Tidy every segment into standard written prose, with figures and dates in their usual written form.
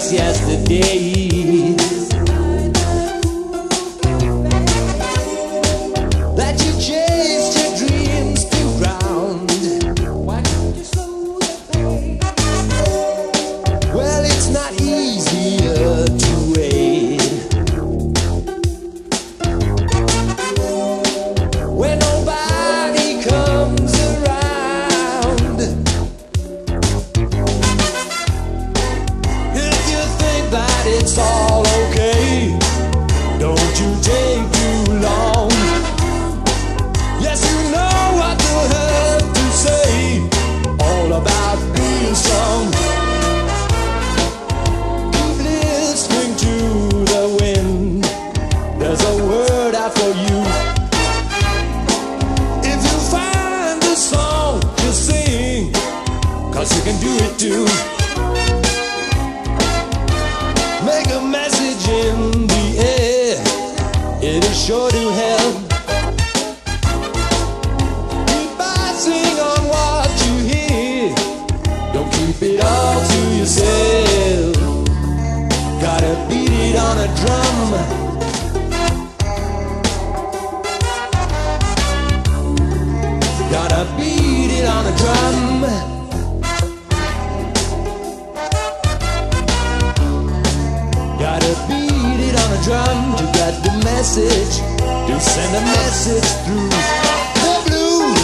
just yesterday. That you chased your dreams to ground. Why don't you slow the pace? Well, it's not easier to wait when nobody comes around. If you think that it's all okay, don't you take too long. Yes, you know what to have to say, all about being strong. Keep listening to the wind, there's a word out for you. If you find a song to sing, 'cause you can do it too. Make a message in the air, it is sure to help. Keep passing on what you hear, don't keep it all to yourself. Gotta beat it on a drum. Gotta beat it on a drum. Gotta beat it on a drum to get the message, to send a message through the blues.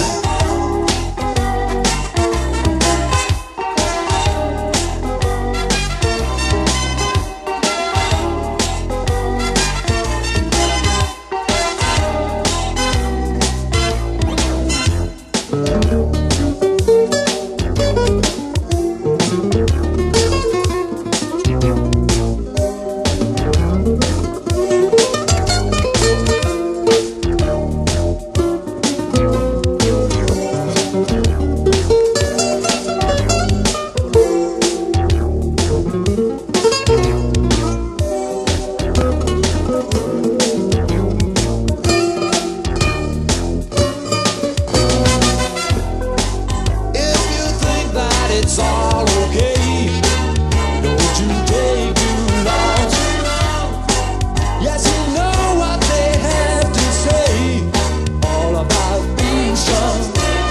It's all okay, don't you take too long. Yes, you know what they have to say, all about being strong.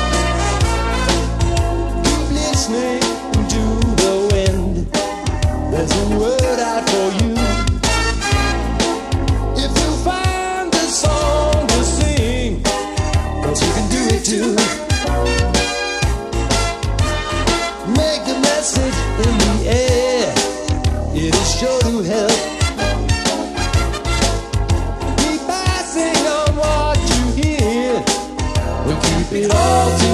Keep listening to the wind, there's a word out for you. If you find a song to sing, 'cause you can do it too. Make the message in the air, it is sure to help. Keep passing on what you hear, we'll keep it all together.